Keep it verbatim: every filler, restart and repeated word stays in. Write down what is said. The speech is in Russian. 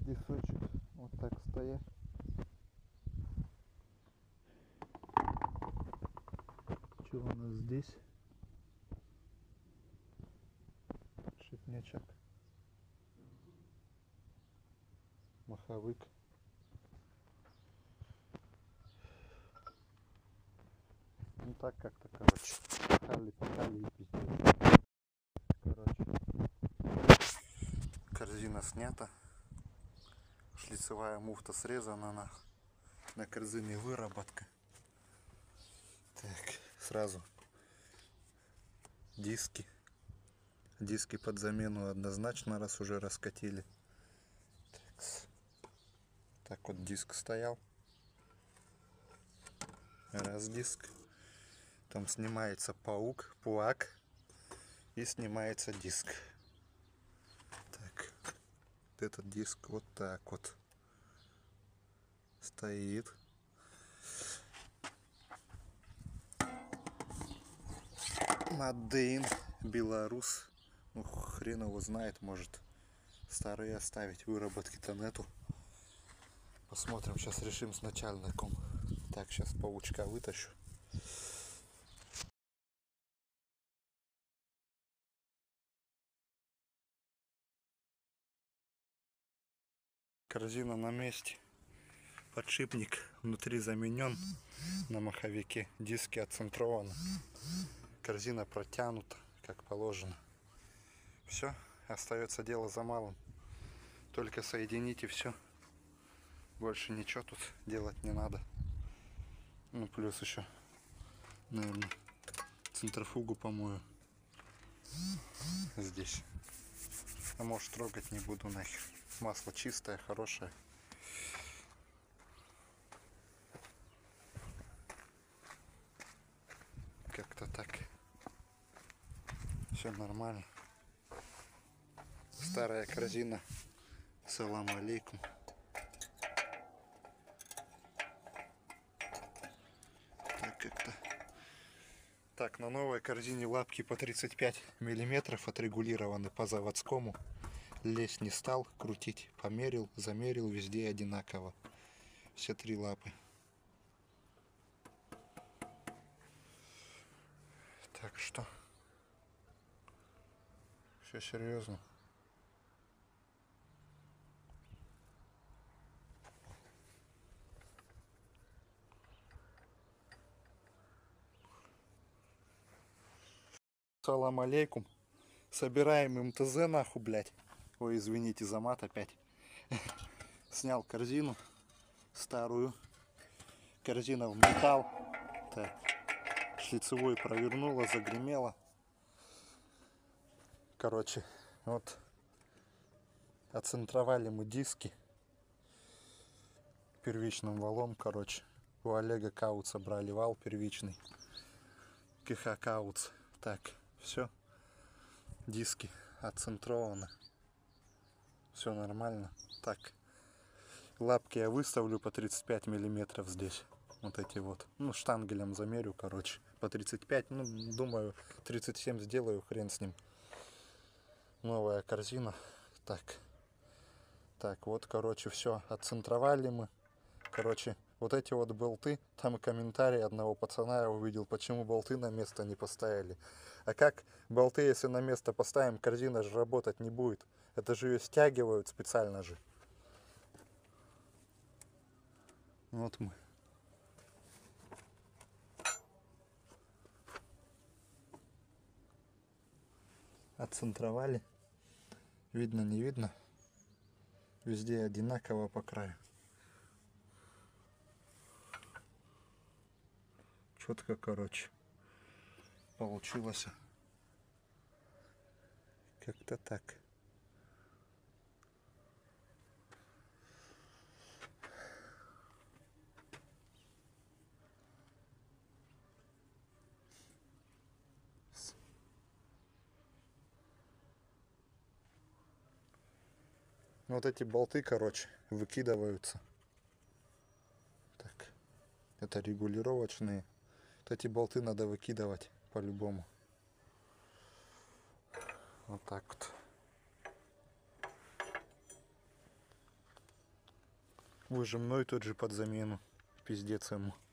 дисочек вот так стоять. Что у нас здесь? Шипнячок. Маховик. Ну так как-то, короче. Пахали, пахали и пиздец. Короче. Корзина снята. Шлицевая муфта срезана на, на корзине выработка. Так, сразу диски. Диски под замену однозначно, раз уже раскатили. Так, так вот диск стоял. Раз диск. Там снимается паук, пуак. И снимается диск. Так. Вот этот диск вот так вот стоит. Мадейн, Беларус. Ну, хрен его знает, может старые оставить, выработки-то нету. Посмотрим, сейчас решим с начальником. Так, сейчас паучка вытащу. Корзина на месте. Подшипник внутри заменен на маховике. Диски отцентрованы. Корзина протянута, как положено. Все, остается дело за малым. Только соедините все. Больше ничего тут делать не надо. Ну, плюс еще, наверное, центрофугу помою здесь. А может, трогать не буду нахер. Масло чистое, хорошее. Как-то так. Все нормально. Старая корзина. Салам алейкум. Так как-то. Так, на новой корзине лапки по тридцать пять миллиметров отрегулированы по заводскому. Лезть не стал, крутить. Померил, замерил, везде одинаково. Все три лапы. Так что все серьезно. Салам алейкум. Собираем МТЗ нахуй, блядь. Ой, извините за мат опять. Снял корзину старую. Корзина в металл. Так. Шлицевой провернула, загремела. Короче, вот оцентровали мы диски первичным валом. Короче, у Олега Кауца брали вал первичный. КХ Кауц. Так, все. Диски отцентрованы. Все нормально. Так, лапки я выставлю по тридцать пять миллиметров здесь. Вот эти вот. Ну, штангелем замерю, короче. По тридцать пять. Ну, думаю, тридцать семь сделаю, хрен с ним. Новая корзина. Так. Так, вот, короче, все. Отцентровали мы. Короче, вот эти вот болты. Там и комментарий одного пацана я увидел, почему болты на место не поставили. А как болты, если на место поставим, корзина же работать не будет. Это же ее стягивают специально же. Вот мы. Отцентровали. Видно, не видно. Везде одинаково по краю. Четко, короче, получилось. Как-то так. Вот эти болты, короче, выкидываются. Так, это регулировочные. Вот эти болты надо выкидывать по-любому. Вот так вот. Выжимной тот же под замену. Пиздец ему.